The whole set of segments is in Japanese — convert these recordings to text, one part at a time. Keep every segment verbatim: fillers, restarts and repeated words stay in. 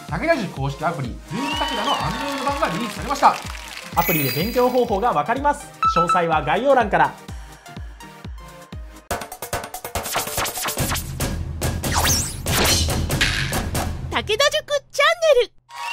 武田塾公式アプリ、ズーム武田のアンドロイド版がリリースされました。 アプリで勉強方法がわかります。詳細は概要欄から。 武田塾チャンネル。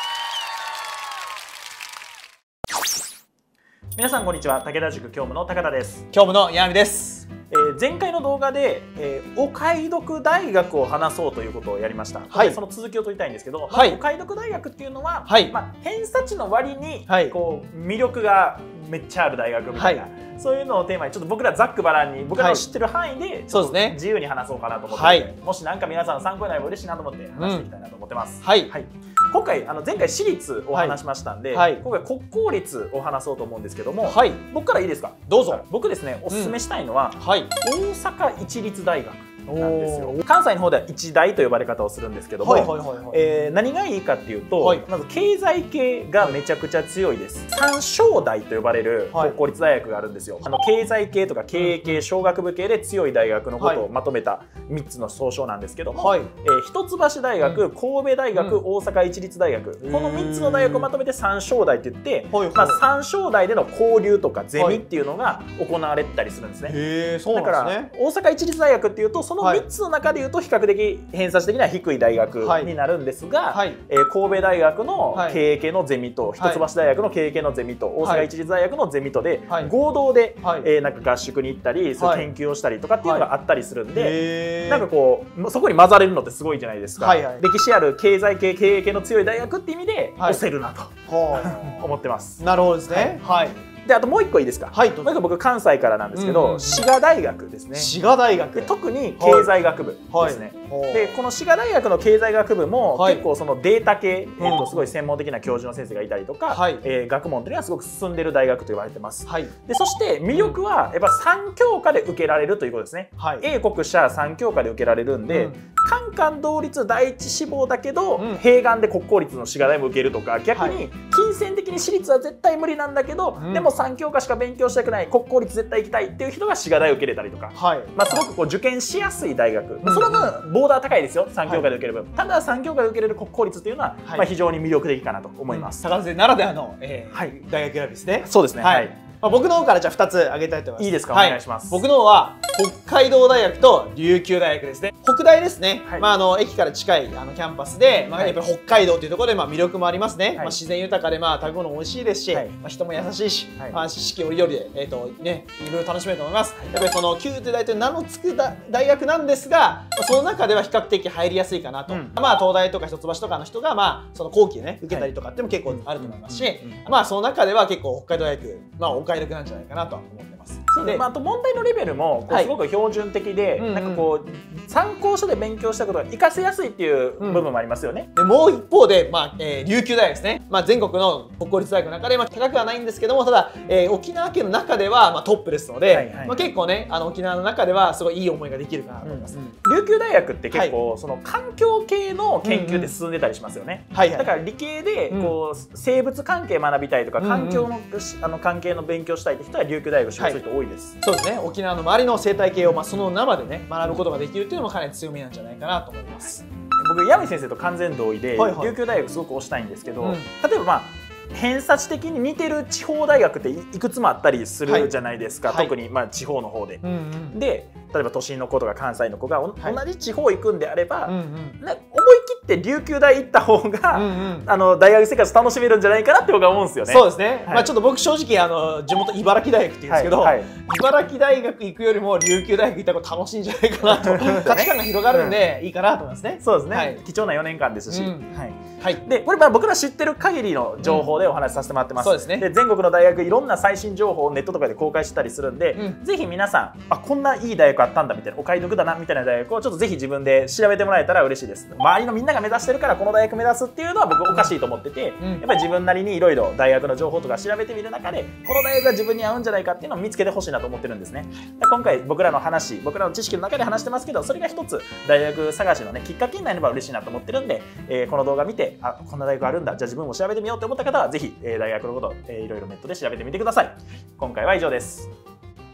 皆さんこんにちは。武田塾教務の高田です。 教務の山見です。 えー、前回の動画で、えー、お買い得大学を話そうということをやりました。はい、その続きを取りたいんですけど、はい、お買い得大学っていうのは、はい、まあ、偏差値の割に、はい、こう魅力がめっちゃある大学みたいな、はい、そういうのをテーマにちょっと僕らざっくばらんに僕らの知ってる範囲でちょっと自由に話そうかなと思って、はい、もし何か皆さん参考になれば嬉しいなと思って話していきたいなと思ってます。うん、はい、はい、今回あの前回私立を話しましたんで、はい、今回国公立を話そうと思うんですけども、はい、僕からいいですか。どうぞ。僕ですね、おすすめしたいのは、うん、はい、大阪市立大学なんですよ。関西の方では一大と呼ばれ方をするんですけども、何がいいかっていうと、はい、まず経済系がめちゃくちゃ強いです。三商大と呼ばれる国公立大学があるんですよ。はい、あの経済系とか経営系、商学部系で強い大学のことをまとめたみっつの総称なんですけども、はい、えー、一橋大学、神戸大学、うん、大阪市立大学、このみっつの大学をまとめて三商大って言って、まあ、三商大での交流とかゼミっていうのが行われてたりするんですね。へー、そうなんですね。だから大阪市立大学っていうとそのみっつの中でいうと比較的偏差値的には低い大学になるんですが、はい、えー、神戸大学の経営系のゼミと、はい、一橋大学の経営系のゼミと、大阪市立大学のゼミとで、はい、合同で、はい、えー、なんか合宿に行ったり、そういう研究をしたりとかっていうのがあったりするんで、はい、なんかこうそこに混ざれるのってすごいじゃないですか。はい、はい、歴史ある経済系経営系の強い大学っていう意味で推せるなと、はい、思ってます。なるほどですね。はい、はい、であともう一個いいですか。はい、もう一個僕関西からなんですけど、滋賀大学ですね。滋賀大学で特に経済学部ですね。はい、でこの滋賀大学の経済学部も、はい、結構そのデータ系、えー、とすごい専門的な教授の先生がいたりとか、はい、えー、学問というのはすごく進んでる大学と言われてます。はい、でそして魅力はやっぱさん教科で受けられるということですね。はい、英国社さん教科で受けられるんで、うん、カンカン同率第一志望だけど、うん、併願で国公立の滋賀大も受けるとか、逆に金銭的に私立は絶対無理なんだけど、うん、でもさん教科しか勉強したくない、国公立絶対行きたいっていう人が滋賀大を受けれたりとか、はい、まあすごくこう受験しやすい大学、うん、その分ボーダー高いですよ。さん教科で受ける分、はい、たださん教科で受けれる国公立っていうのは、はい、まあ非常に魅力的かなと思います。 高田先生ならではの、えーはい、大学選びですね。 そうですね。はい、 まあ、僕の方からじゃあふたつ挙げたいと思います。 いいですか、 はい、 お願いします。 僕の方は北海道大学と琉球大学ですね。北大ですね。はい、まああの駅から近いあのキャンパスで、まあやっぱり北海道というところでまあ魅力もありますね。はい、まあ自然豊かでまあ食べ物美味しいですし、はい、まあ人も優しいし、はい、まあ四季折々でえっ、ー、とねいろいろ楽しめると思います。はい、やっぱりその旧帝大という名の付く大学なんですが、まあ、その中では比較的入りやすいかなと。うん、まあ東大とか一橋とかの人がまあその後期でね受けたりとかっても結構あると思いますし、まあその中では結構北海道大学まあお買い得なんじゃないかなと思ってます。 で、まあ、あと問題のレベルもこうすごく標準的で、はい、なんかこう参考書で勉強したことが活かせやすいっていう部分もありますよね。 うん、でもう一方で、まあえー、琉球大学ですね。まあ、全国の国公立大学の中で、まあ、高くはないんですけども、ただ、えー、沖縄県の中では、まあ、トップですので、まあ、結構ねあの沖縄の中ではすごいいい思いができるかなと思います。 うんうん、琉球大学って結構、はい、その環境系の研究で進んでたりしますよね。だから理系でこう、うん、生物関係学びたいとか環境の、あの関係の勉強したいって人は琉球大学を志望する人多いです。はい、 そうですね。沖縄の周りの生態系を、まあ、その生でね学ぶことができるっていうのもかなり強みなんじゃないかなと思います。 僕山井先生と完全同意で、はいはい、琉球大学すごく推したいんですけど、うん、例えばまあ偏差値的に似てる地方大学っていくつもあったりするじゃないですか。はい、特にまあ地方の方で。うんうん、で例えば都心の子とか関西の子が、はい、同じ地方行くんであれば、うんうん、思い切って琉球大行った方が、うんうん、あの大学生活楽しめるんじゃないかなって僕は思うんですよね。 そうですね。はい、まあちょっと僕正直あの地元茨城大学って言うんですけど、はいはい、茨城大学行くよりも琉球大学行った方が楽しいんじゃないかなと価値観が広がるんで、うん、いいかなと思いますね。 そうですね。はい、貴重なよねんかんですし、うん、はいはい、でこれは僕ら知ってる限りの情報でお話しさせてもらってます。うん、そうですね。で全国の大学いろんな最新情報をネットとかで公開してたりするんで、うん、ぜひ皆さんあこんないい大学あったんだみたいなお買い得だなみたいな大学をちょっとぜひ自分で調べてもらえたら嬉しいです。周りのみんなが目指してるからこの大学目指すっていうのは僕おかしいと思ってて、うん、やっぱり自分なりにいろいろ大学の情報とか調べてみる中でこの大学が自分に合うんじゃないかっていうのを見つけてほしいなと思ってるんですね。で今回僕らの話僕らの知識の中で話してますけど、それが一つ大学探しのねきっかけになれば嬉しいなと思ってるんで、えー、この動画見てあこんな大学あるんだじゃあ自分も調べてみようって思った方はぜひ、えー、大学のこと、えー、いろいろネットで調べてみてください。今回は以上です。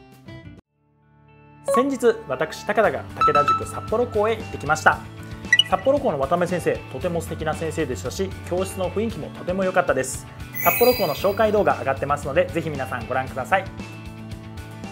先日私高田が武田塾札幌校へ行ってきました。 札幌校の渡辺先生、とても素敵な先生でしたし、教室の雰囲気もとても良かったです。札幌校の紹介動画上がってますので、ぜひ皆さんご覧ください。